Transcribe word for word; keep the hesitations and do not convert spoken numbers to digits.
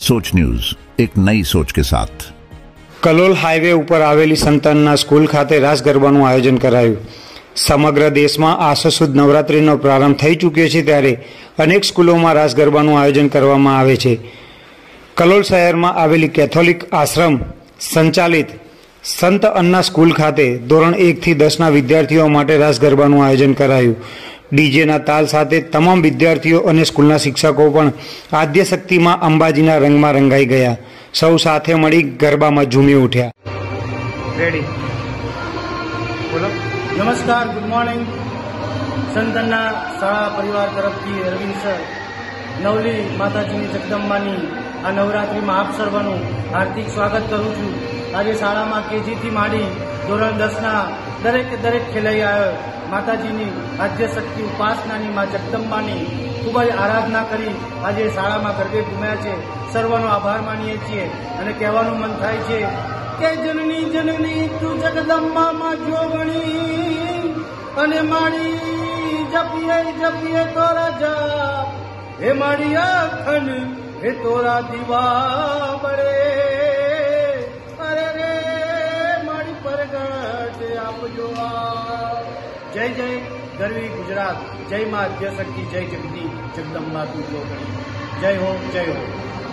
सोच न्यूज, एक नई सोच के साथ। कलोल हाईवे पर आवेली संतानना स्कूल खाते रास गरबाનું आयोजन कराયું। समग्र देश में आसो सुद नवरात्रिનો प्रारंभ थई चूक्यो छे, त्यारे अनेक स्कूलों में रास गरबाનું आयोजन કરવામાં આવે છે। कलोल शहर में आवेली कैथोलिक आश्रम संचालित संत अन्ना स्कूल खाते धोरण एक थी दस ना विद्यार्थीओ माटे रास गरबाનું आयोजन कराયું। डीजेना ताल साथे तमाम विद्यार्थीओ अने स्कूलना शिक्षको पण आद्यशक्तिमां अंबाजीना रंगमां रंगाई गया। सौ साथे मळी गरबामां झूमी उठ्या। रेडी बोलो। नमस्कार, गुड मॉर्निंग। संतना शाळा परिवार तरफथी अरविंद सर नवली माताजीनी जगदंबानी आ नवरात्रिमां आप सर्वનું हार्दिक स्वागत करूं છું। આજે શાળામાં કેજી થી માંડી ધોરણ દસ ના દરેક દરેક ખેલૈયાઓ માતાજીની આદ્યશક્તિ ઉપાસનાની માં જગદંબાની ખૂબ જ આરાધના કરી આજે શાળામાં ગરબે ઘૂમ્યા છે। સર્વનો આભાર માનીએ છીએ અને કહેવાનું મન થાય છે કે જનની જનની તું જગદંબામાં જોગણી અને માડી જપીએ જપીએ તોરા જાપ હે માડી અખંડ હે તોરા દીવા બળે અરે રે માડી પરગટ આપજો। जय जय गरवी गुजरात, जय मां आद्यशक्ति, जय जगदी जगदंबा तू जोगणी। जय हो, जय हो।